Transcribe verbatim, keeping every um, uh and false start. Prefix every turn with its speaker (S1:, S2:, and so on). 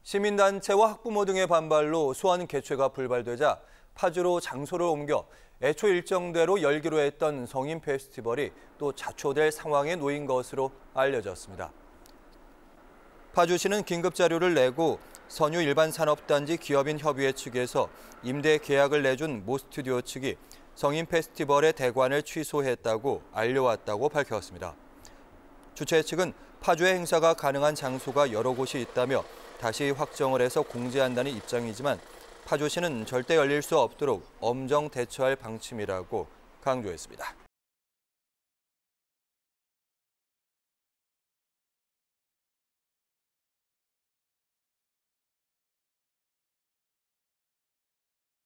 S1: 시민단체와 학부모 등의 반발로 소환 개최가 불발되자 파주로 장소를 옮겨 애초 일정대로 열기로 했던 성인 페스티벌이 또 자초될 상황에 놓인 것으로 알려졌습니다. 파주시는 긴급 자료를 내고 선유 일반산업단지 기업인 협의회 측에서 임대 계약을 내준 모스튜디오 측이 성인 페스티벌의 대관을 취소했다고 알려왔다고 밝혔습니다. 주최 측은 파주의 행사가 가능한 장소가 여러 곳이 있다며 다시 확정을 해서 공지한다는 입장이지만 파주시는 절대 열릴 수 없도록 엄정 대처할 방침이라고 강조했습니다.